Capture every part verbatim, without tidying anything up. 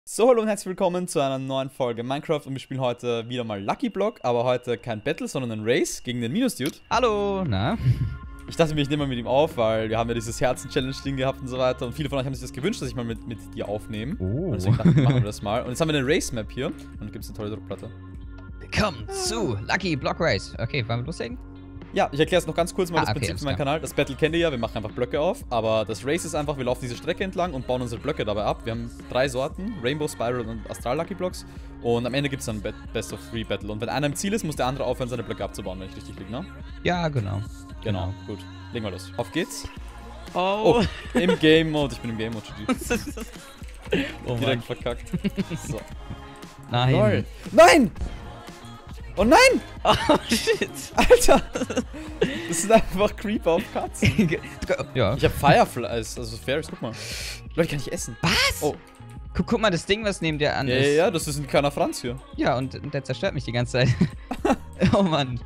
So, hallo und herzlich willkommen zu einer neuen Folge Minecraft und wir spielen heute wieder mal Lucky Block, aber heute kein Battle, sondern ein Race gegen den Minus-Dude. Hallo, na? Ich dachte mir, ich nehme mal mit ihm auf, weil wir haben ja dieses Herzen-Challenge-Ding gehabt und so weiter und viele von euch haben sich das gewünscht, dass ich mal mit, mit dir aufnehme. Oh. Und deswegen dachte ich, machen wir das mal. Und jetzt haben wir eine Race-Map hier und dann gibt es eine tolle Druckplatte. Willkommen zu Lucky Block Race. Okay, wollen wir loslegen? Ja, ich erkläre es noch ganz kurz mal Ah, das okay, Prinzip alles von meinem klar. Kanal. Das Battle kennt ihr ja, wir machen einfach Blöcke auf, aber das Race ist einfach, wir laufen diese Strecke entlang und bauen unsere Blöcke dabei ab. Wir haben drei Sorten, Rainbow, Spiral und Astral Lucky Blocks und am Ende gibt es dann Best of Three Battle. Und wenn einer im Ziel ist, muss der andere aufhören, seine Blöcke abzubauen, wenn ich richtig liege, ne? Ja, genau. Genau, gut. Legen wir los. Auf geht's. Oh. Oh, im Game Mode. Ich bin im Game Mode, G G. Oh Direkt verkackt. So. Nein. Lol. Nein! Oh nein! Oh, shit. Alter! Das sind einfach Creeper auf Katzen. Ja. Ich hab Fireflies, also Fairies, guck mal. Leute, kann ich essen. Was? Oh. Guck, guck mal, das Ding, was neben dir an Ja, ist. ja, ja, das ist ein kleiner Franz hier. Ja, und, und der zerstört mich die ganze Zeit. Oh Mann.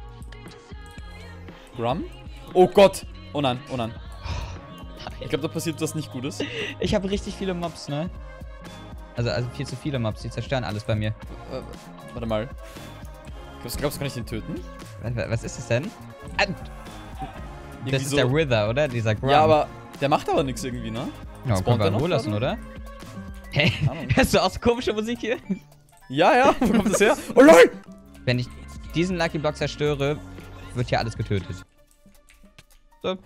Rum? Oh Gott! Oh nein, oh nein. Ich glaube, da passiert was nicht Gutes. Ich habe richtig viele Mobs, ne? Also, also viel zu viele Mobs, die zerstören alles bei mir. Äh, warte mal. Glaubst, glaubst du, kann ich den töten? Was, was ist das denn? Ah, Irgendwie das ist so- der Wither, oder? Dieser Grum. Ja, aber der macht aber nichts irgendwie, ne? Ja, spawnt können wir der noch wohl lassen, gerade? oder? Hä? Keine Ahnung. Hörst du auch so komische Musik hier? Ja, ja, wo kommt das her? Oh lol! Wenn ich diesen Lucky Block zerstöre, wird hier alles getötet. So.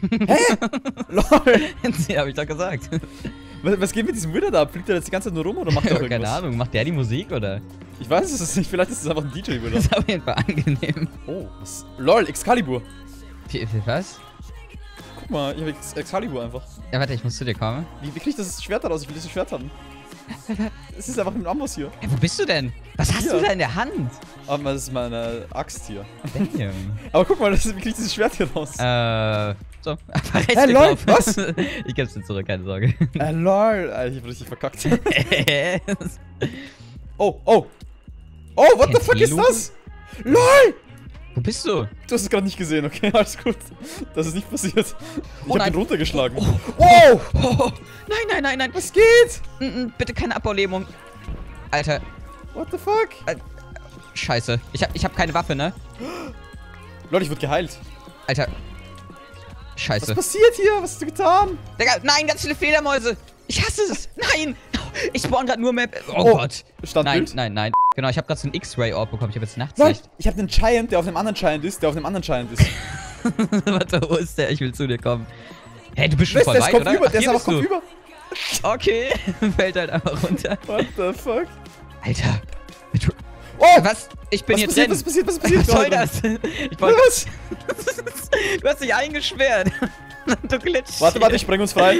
Lol! Ja, hab ich doch gesagt. Was, was geht mit diesem Wither da ab? Fliegt der jetzt die ganze Zeit nur rum oder macht der auch irgendwas? Keine Ahnung, macht der die Musik oder? Ich weiß es nicht, vielleicht ist es einfach ein D J Das Wither. ist auf jeden Fall angenehm. Oh, was? Lol, Excalibur. Wie, wie, was? Guck mal, ich hab Ex Excalibur einfach. Ja, warte, ich muss zu dir kommen. Wie, wie krieg ich das Schwert da raus? Ich will dieses Schwert haben. Es ist einfach ein Amboss hier. Hey, wo bist du denn? Was hast Hier. du da in der Hand? Aber das ist meine Axt hier. Damn. Aber guck mal, das, wie krieg ich dieses Schwert hier raus? äh, so. Einfach rechts Hey, lol, drauf. was? Ich geb's dir zurück, keine Sorge. Äh, lol. Alter, ich hab richtig verkackt. Oh, oh. Oh, what the Kennst fuck du die ist Luke? das? LOL! Wo bist du? Du hast es gerade nicht gesehen, okay? Alles gut. Das ist nicht passiert. Ich Oh hab nein. ihn runtergeschlagen. Wow! Oh, nein, nein, nein, nein. Was geht? Mm, mm, bitte keine Abbaulähmung. Alter, What the fuck? scheiße. Ich hab, ich hab keine Waffe, ne? Leute, ich wurde geheilt. Alter. Was Scheiße. passiert hier? Was hast du getan? Digga, nein, ganz viele Fledermäuse. Ich hasse es. Nein. Ich spawn gerade nur Map. Oh, Oh, Gott. Standbild. Nein, nein, nein. Genau, ich habe gerade so einen X-Ray-Orb bekommen. Ich habe jetzt Nein, Nachtsicht. ich habe einen Giant, der auf einem anderen Giant ist, der auf einem anderen Giant ist. Warte, wo ist der? Ich will zu dir kommen. Hey, du bist schon Weißt, voll der ist weit, kopfüber, oder? Ach, der ist hier aber bist du. kopfüber. Okay. Fällt halt einfach runter. What the fuck? Alter. Mit- Oh! Was? Ich bin Was hier passiert, drin. was passiert, was passiert? Was soll gerade? das? Ich wollte... Was? Du hast dich eingesperrt. Du glitschst. Warte, warte, ich spreng uns frei.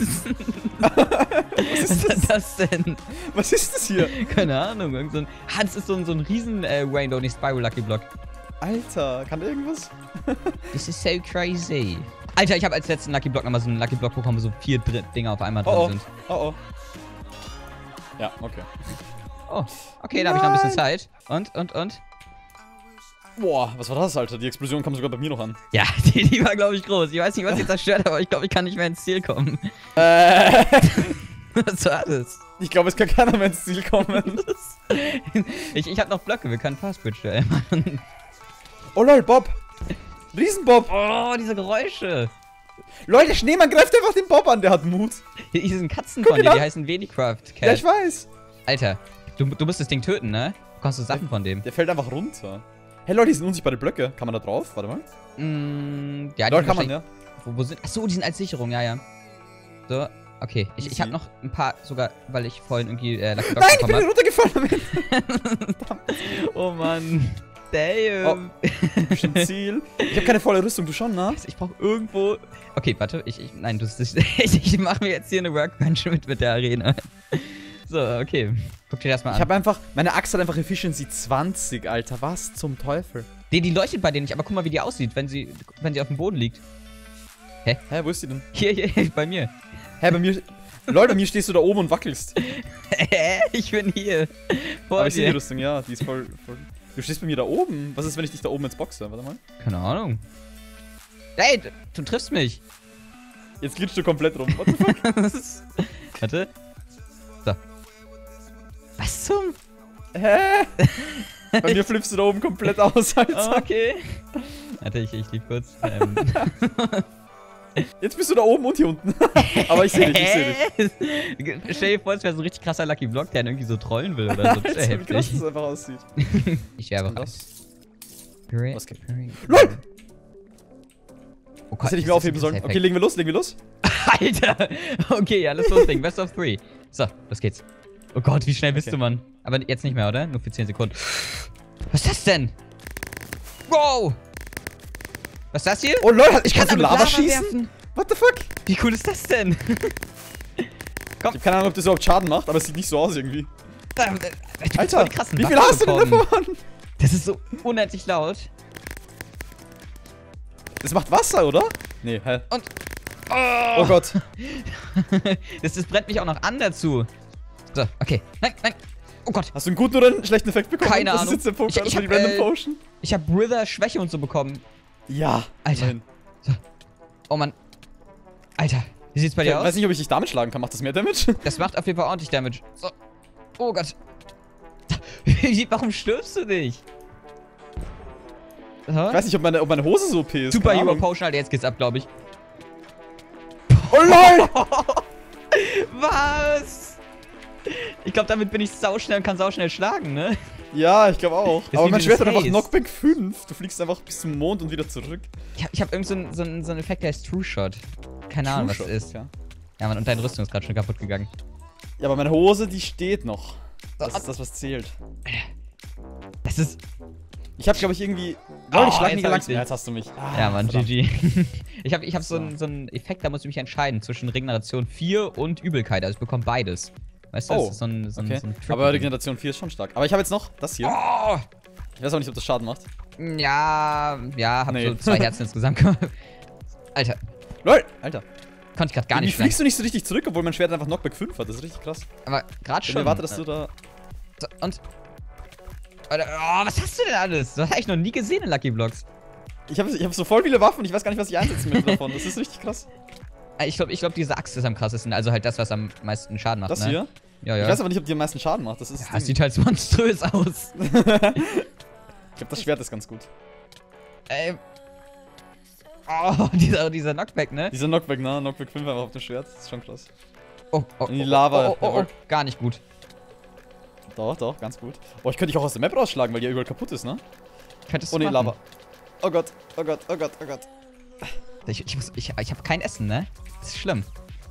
Was ist das? das denn? Was ist das hier? Keine Ahnung. Irgend so ein... Hans ist so ein, so ein riesen äh, Rainbow, nicht Spiral Lucky Block. Alter, kann der irgendwas? Das ist so crazy. Alter, ich habe als letzten Lucky Block nochmal so einen Lucky Block bekommen, wo so vier Dr Dinger auf einmal drin Oh oh. sind. Oh oh. Ja, okay. Oh, okay, da habe ich noch ein bisschen Nein. Zeit. Und, und, und? Boah, was war das, Alter? Die Explosion kam sogar bei mir noch an. Ja, die, die war, glaube ich, groß. Ich weiß nicht, was sie zerstört, aber ich glaube, ich kann nicht mehr ins Ziel kommen. Äh, Was war das? ich glaube, es kann keiner mehr ins Ziel kommen. Ich, ich habe noch Blöcke, wir können Fastbridge machen. Oh lol, Bob. Riesenbob. Oh, diese Geräusche. Leute, Schneemann greift einfach den Bob an, der hat Mut. Hier hier sind Katzen Guck von ihn dir, an. die heißen Venicraft Cat. Ja, ich weiß. Alter, du, du musst das Ding töten, ne? Bekommst du Sachen von dem? Der fällt einfach runter. Hey Leute, die sind unsichtbare Blöcke. Kann man da drauf? Warte mal. Mm, ja, Leute, die kann man, wahrscheinlich- ja. Wo, wo sind. Achso, die sind als Sicherung, ja, ja. So, okay. Ich, ich habe Easy. noch ein paar, sogar, weil ich vorhin irgendwie äh, Lucky Block Nein, ich bin bekommen runtergefallen. hab. Oh Mann. Damn. Bestimmt Ziel. Ich habe keine volle Rüstung, du schon, ne? Ich brauche irgendwo. Okay, warte. Ich, ich, nein, du, ich, ich mache mir jetzt hier eine Workbench mit, mit der Arena. So, okay. Guck dir das mal an. Ich habe einfach, meine Axt hat einfach Efficiency zwanzig, Alter. Was zum Teufel? die, die leuchtet bei denen nicht, aber guck mal, wie die aussieht, wenn sie, wenn sie auf dem Boden liegt. Hä, wo ist die denn? Hier, hier, bei mir. Hä, bei mir. Leute, bei mir stehst du da oben und wackelst. Hä? Ich bin hier. Vor Aber ich sehe die dir. Rüstung, ja, die ist voll, voll. Du stehst bei mir da oben. Was ist, wenn ich dich da oben ins boxe? Warte mal. Keine Ahnung. Ey, du, du triffst mich. Jetzt glitschst du komplett rum. What the fuck? Warte. So. Was zum? Hä? Bei mir flippst du da oben komplett aus, Alter. Okay. Warte, ich, ich lieb kurz. Ähm. Jetzt bist du da oben und hier unten. Aber ich sehe dich, ich sehe dich. Stell dir vor, es wäre so ein richtig krasser Lucky Block, der einen irgendwie so trollen will oder so. Das ist ja Wie krass heftig. das einfach aussieht. Ich wäre einfach Was? Puree. Was gibt- Puree. LOL! Oh Gott, Das hätte ich mir ist aufheben ein sollen. Effekt. Okay, legen wir los, legen wir los. Alter! Okay, ja, lass loslegen. Best of three. So, los geht's. Oh Gott, wie schnell bist Okay. du, Mann? Aber jetzt nicht mehr, oder? Nur für zehn Sekunden. Was ist das denn? Wow! Was ist das hier? Oh lol, ich kann damit Lava, Lava schießen? werfen. What the fuck? Wie cool ist das denn? Ich hab keine Ahnung, ob das überhaupt Schaden macht, aber es sieht nicht so aus irgendwie. Alter, krassen wie viel hast du denn bekommen. davon? Das ist so unendlich laut. Das macht Wasser, oder? Nee, hä? Und. Oh Gott. das, das brennt mich auch noch an dazu. So, okay. Nein, nein. Oh Gott. Hast du einen guten oder einen schlechten Effekt bekommen? Keine das Ahnung. Das ist jetzt der Punkt, Ich- also ich die hab, Random äh, Potion. Ich habe Wither Schwäche und so bekommen. Ja. Alter. immerhin. Oh Mann. Alter. Wie sieht's bei Ich dir weiß aus? nicht, ob ich dich damit schlagen kann. Macht das mehr Damage? Das macht auf jeden Fall ordentlich Damage. So. Oh Gott. Warum stirbst du nicht? Ich weiß nicht, ob meine, ob meine Hose so O P ist. Super keine Hero Ahnung. Potion, Alter, jetzt geht's ab, glaube ich. Oh lol! Was? Ich glaube, damit bin ich sauschnell und kann sauschnell schlagen, ne? Ja, ich glaube auch. Ist Aber wie mein dieses Schwert hat einfach Haze. Knockback fünf. Du fliegst einfach bis zum Mond und wieder zurück. Ich habe ich hab irgend so einen so einen- so einen Effekt, der heißt True Shot. Keine Ahnung, was True das Shot, ist. ja. Ja, Mann, und deine Rüstung ist gerade schon kaputt gegangen. Ja, aber meine Hose, die steht noch. Das So, ist das, was zählt. Das ist... Ich habe, glaube ich, irgendwie... Oh, Lol, ich schlag jetzt nicht hab gelangt. ich dich. Ja, jetzt hast du mich. Ah, Ja, Mann, verdammt. G G. ich habe ich hab so, So. einen, so einen Effekt, da muss ich mich entscheiden zwischen Regeneration vier und Übelkeit. Also ich bekomme beides. Weißt du, Oh, das ist so ein, so ein, Okay. so ein Trick- Aber Regeneration vier ist schon stark. Aber ich habe jetzt noch das hier. Oh! Ich weiß auch nicht, ob das Schaden macht. Ja, ja, hab Nee. so zwei Herzen insgesamt gemacht. Alter, Lol! Alter. konnte ich gerade gar Wie nicht fliegst du nicht so richtig zurück, obwohl mein Schwert einfach Knockback fünf hat? Das ist richtig krass. Aber gerade Ich schon. warte, dass du da... So, und... Alter, oh, was hast du denn alles? Das habe ich noch nie gesehen in Lucky Blocks. Ich habe ich hab so voll viele Waffen und ich weiß gar nicht, was ich einsetzen möchte davon. Das ist richtig krass. Ich glaube, ich glaub, diese Axt ist am krassesten. Also halt das, was am meisten Schaden macht, Das ne? hier? Ja, ja. Ich weiß aber nicht, ob die am meisten Schaden macht. Das ist ja, das das Ding. sieht halt monströs aus. Ich glaube, das Schwert ist ganz gut. Ey. Oh, dieser, dieser Knockback, ne? Dieser Knockback, ne? Knockback fünf einfach auf dem Schwert. Das ist schon krass. Oh, oh, In die oh, Lava. Oh, oh, oh, oh. Jawohl. Gar nicht gut. Doch, doch, ganz gut. Oh, ich könnte dich auch aus der Map rausschlagen, weil die ja überall kaputt ist, ne? Könntest Oh du ne, machen. Lava. Oh Gott, oh Gott, oh Gott, oh Gott. Ich, ich, muss- ich, ich habe kein Essen, ne? Das ist schlimm.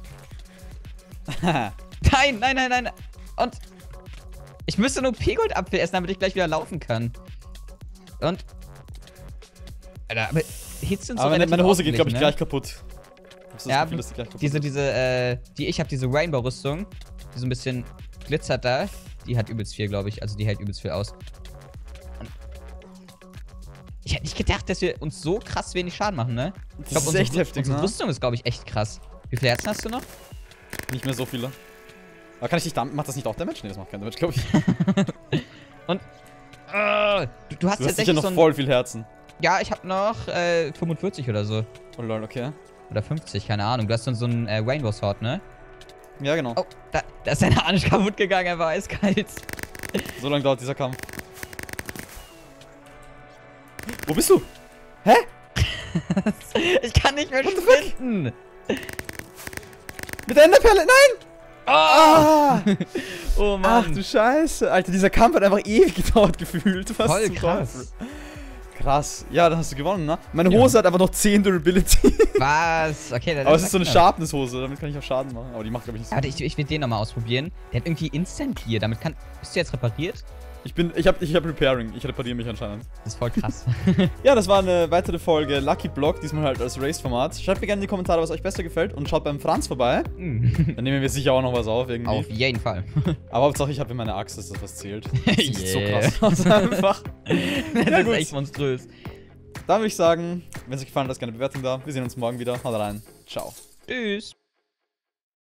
Nein, nein, nein, nein. Und ich müsste nur P-Gold-Apfel essen, damit ich gleich wieder laufen kann. Und... Alter, aber Hits sind so Aber meine, relativ meine Hose geht, glaube ich, ordentlich, gleich kaputt. Ich hab so das Ja, Gefühl, dass die gleich kaputt Diese, ist. diese, äh, die ich habe, diese Rainbow-Rüstung, die so ein bisschen glitzert da, die hat übelst viel, glaube ich. Also die hält übelst viel aus. Und ich hätte nicht gedacht, dass wir uns so krass wenig Schaden machen, ne? Ich Das glaub, ist unsere echt Rü- heftig, Unsere ne? Rüstung ist, glaube ich, echt krass. Wie viele Herzen hast du noch? Nicht mehr so viele. Aber kann ich dich damit... Macht das nicht auch Damage? Ne, das macht keinen Damage, glaube ich. Und. Äh, du, du hast Du hast sicher tatsächlich noch so ein, voll viel Herzen. Ja, ich habe noch äh, fünfundvierzig oder so. Oh lol, okay. Oder fünfzig, keine Ahnung. Du hast so, so ein äh, Rainbow Sword, ne? Ja, genau. Oh, da, da ist deine Arsch kaputt gegangen, er war eiskalt. So lange dauert dieser Kampf. Wo bist du? Hä? Ich kann nicht mehr sprinten. Mit der Enderperle? Nein! Ah! Oh Ach Mann. du Scheiße. Alter, dieser Kampf hat einfach ewig gedauert gefühlt. Was Voll zum krass. Teufel? Krass. Ja, dann hast du gewonnen, ne? Meine Ja. Hose hat einfach noch zehn Durability. Was? Okay, dann Aber es ist so eine Schaden. Sharpness-Hose. Damit kann ich auch Schaden machen. Aber die macht, glaube ich, nicht so. Warte, ich, ich will den nochmal ausprobieren. Der hat irgendwie Instant Gear. Damit kann. Bist du jetzt repariert? Ich bin, ich hab, ich hab Repairing. Ich repariere mich anscheinend. Das ist voll krass. Ja, das war eine weitere Folge Lucky Block, diesmal halt als Race-Format. Schreibt mir gerne in die Kommentare, was euch besser gefällt und schaut beim Franz vorbei. Mm. Dann nehmen wir sicher auch noch was auf irgendwie. Auf jeden Fall. Aber Hauptsache ich habe meine Axt, dass das was zählt. Das sieht so Yeah. krass aus einfach. Das Ja, ist gut. echt monströs. Dann würde ich sagen, wenn es euch gefallen hat, lasst gerne eine Bewertung da. Wir sehen uns morgen wieder. Haut rein. Ciao. Tschüss.